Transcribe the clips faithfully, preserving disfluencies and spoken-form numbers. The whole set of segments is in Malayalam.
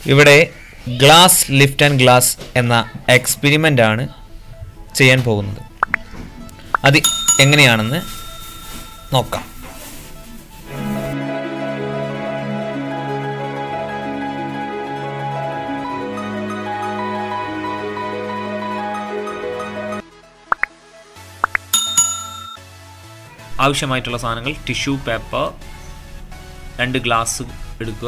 ഇവിടെ ഗ്ലാസ് ലിഫ്റ്റ് ആൻഡ് ഗ്ലാസ് എന്ന എക്സ്പെരിമെൻ്റ് ആണ് ചെയ്യാൻ പോകുന്നത്. അത് എങ്ങനെയാണെന്ന് നോക്കാം. ആവശ്യമായിട്ടുള്ള സാധനങ്ങൾ: ടിഷ്യൂ പേപ്പർ, രണ്ട് ഗ്ലാസ് എടുക്കുക,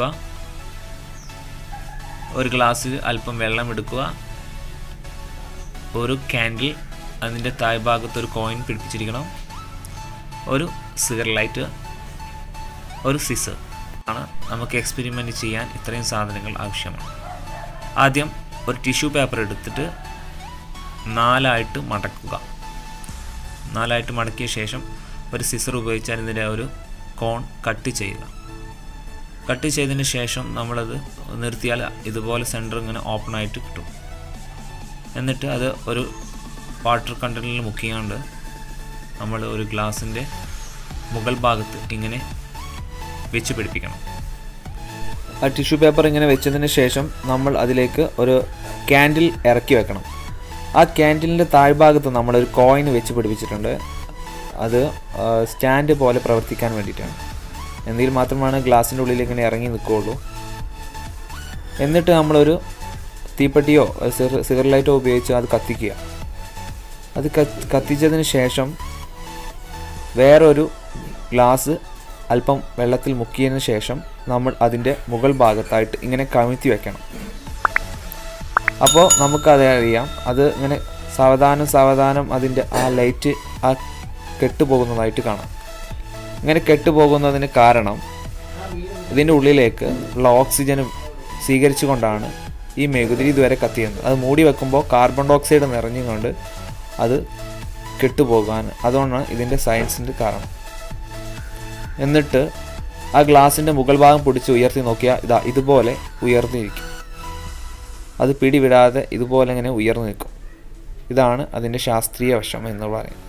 ഒരു ഗ്ലാസ്സിൽ അല്പം വെള്ളം എടുക്കുക, ഒരു കാൻഡിൽ, അതിൻ്റെ താഴ്ഭാഗത്ത് ഒരു കോയിൻ പിടിപ്പിച്ചിരിക്കണം, ഒരു സിഗർ ലൈറ്റ്, ഒരു സിസർ ആണ്. നമുക്ക് എക്സ്പെരിമെൻ്റ് ചെയ്യാൻ ഇത്രയും സാധനങ്ങൾ ആവശ്യമാണ്. ആദ്യം ഒരു ടിഷ്യൂ പേപ്പർ എടുത്തിട്ട് നാലായിട്ട് മടക്കുക. നാലായിട്ട് മടക്കിയ ശേഷം ഒരു സിസർ ഉപയോഗിച്ച് അതിൻ്റെ ഒരു കോൺ കട്ട് ചെയ്യുക. കട്ട് ചെയ്തതിന് ശേഷം നമ്മളത് നിർത്തിയാൽ ഇതുപോലെ സെൻറ്റർ ഇങ്ങനെ ഓപ്പൺ ആയിട്ട് കിട്ടും. എന്നിട്ട് അത് ഒരു വാട്ടർ കണ്ടെയ്നറിൽ മുക്കിയാണ്ട് നമ്മൾ ഒരു ഗ്ലാസിൻ്റെ മുകൾ ഭാഗത്ത് ഇങ്ങനെ വെച്ച് പിടിപ്പിക്കണം. ആ ടിഷ്യൂ പേപ്പർ ഇങ്ങനെ വെച്ചതിന് ശേഷം നമ്മൾ അതിലേക്ക് ഒരു ക്യാൻഡിൽ ഇറക്കി വെക്കണം. ആ ക്യാൻഡിലിൻ്റെ താഴ്ഭാഗത്ത് നമ്മളൊരു കോയിൻ വെച്ച് പിടിപ്പിച്ചിട്ടുണ്ട്. അത് സ്റ്റാൻഡ് പോലെ പ്രവർത്തിക്കാൻ വേണ്ടിയിട്ടാണ്. എന്തെങ്കിലും മാത്രമാണ് ഗ്ലാസിൻ്റെ ഉള്ളിൽ ഇങ്ങനെ ഇറങ്ങി നിൽക്കുകയുള്ളൂ. എന്നിട്ട് നമ്മളൊരു തീപ്പെട്ടിയോ സിഗർ ലൈറ്റോ ഉപയോഗിച്ച് അത് കത്തിക്കുക. അത് കത്തിച്ചതിന് ശേഷം വേറൊരു ഗ്ലാസ് അല്പം വെള്ളത്തിൽ മുക്കിയതിന് ശേഷം നമ്മൾ അതിൻ്റെ മുകൾ ഭാഗത്തായിട്ട് ഇങ്ങനെ കമിഴ്ത്തി വെക്കണം. അപ്പോൾ നമുക്കത് അറിയാം, അത് ഇങ്ങനെ സാവധാനം സാവധാനം അതിൻ്റെ ആ ലൈറ്റ് ആ കെട്ടുപോകുന്നതായിട്ട് കാണാം. ഇങ്ങനെ കെട്ടുപോകുന്നതിന് കാരണം ഇതിൻ്റെ ഉള്ളിലേക്ക് ഉള്ള ഓക്സിജൻ സ്വീകരിച്ചു കൊണ്ടാണ് ഈ മെഴുകുതിരി ഇതുവരെ കത്തിയുന്നത്. അത് മൂടി വെക്കുമ്പോൾ കാർബൺ ഡൈ ഓക്സൈഡ് നിറഞ്ഞുകൊണ്ട് അത് കെട്ടുപോകാൻ, അതുകൊണ്ടാണ് ഇതിൻ്റെ സയൻസിൻ്റെ കാരണം. എന്നിട്ട് ആ ഗ്ലാസിൻ്റെ മുകൾ ഭാഗം പിടിച്ച് ഉയർത്തി നോക്കിയാൽ ഇതാ ഇതുപോലെ ഉയർന്നിരിക്കും. അത് പിടിവിടാതെ ഇതുപോലെ ഇങ്ങനെ ഉയർന്നു നിൽക്കും. ഇതാണ് അതിൻ്റെ ശാസ്ത്രീയ വശം എന്ന് പറയുന്നത്.